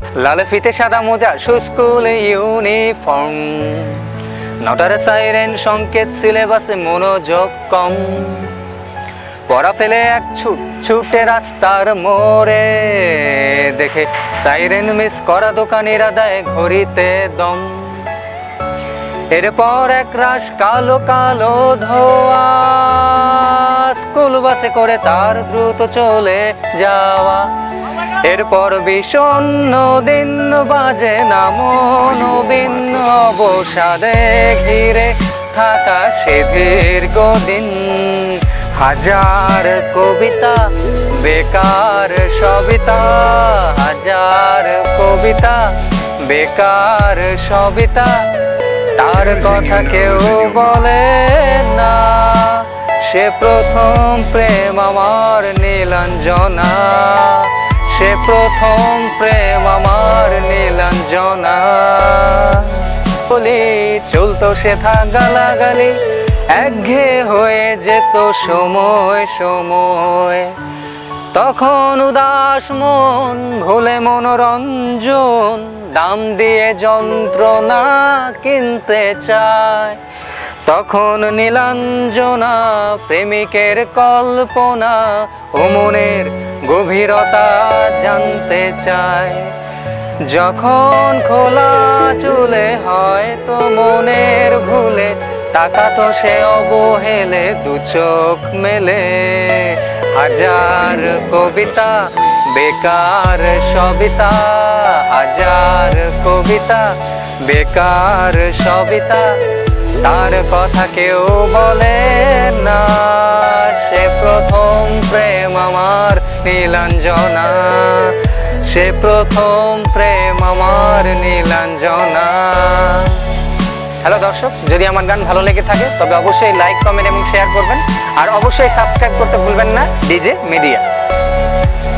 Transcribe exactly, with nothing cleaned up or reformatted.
লাল ফিতে সাদা মোজা স্কুল ইউনিফর্ম, নটার সাইরেন সংকেত সিলেবাসে মনোযোগ কম। পড়া ফেলে এক ছুট ছুটে রাস্তার মোড়ে, দেখে সাইরেন মিস করা দোকানিরা দেয় ঘড়িতে দম। এরপর এক রাশ কালো কালো ধোয়া, স্কুল বাসে করে তার দ্রুত চলে যাওয়া। এরপর বিষণ্ণ দিন বাজে না মনোবিন, অবসাদে ঘিরে থাকা সে দীর্ঘ দিন। হাজার কবিতা বেকার সবিতা, হাজার কবিতা বেকার সবিতা, তার কথা কেউ বলে না। সে প্রথম প্রেম আমার নীলাঞ্জনা, সে প্রথম প্রেম আমার নীলাঞ্জনা। বলি চলতো সে থা গালাগালি, একঘেয়ে হয়ে যেত সময় সময়। তখন উদাস মন ভুলে মনোরঞ্জন, দাম দিয়ে যন্ত্রণা কিনতে চায়। তখন নীলাঞ্জনা প্রেমিকের কল্পনা ও মনের গভীরতা জানতে চায়। যখন খোলা চুলে হয় তো মনের ভুলে, তাকাতো সে অবহেলে দু চোখ মেলে। হাজার কবিতা বেকার সবিতা, হাজার কবিতা বেকার সবিতা, তার কথা কেউ বলে না। সে প্রথম প্রেম আমার নীলাঞ্জনা, সে প্রথম প্রেম আমার নীলাঞ্জনা। হ্যালো দর্শক, যদি আমার গান ভালো লেগে থাকে তবে অবশ্যই লাইক, কমেন্ট এবং শেয়ার করবেন। আর অবশ্যই সাবস্ক্রাইব করতে ভুলবেন না ডিজে মিডিয়া।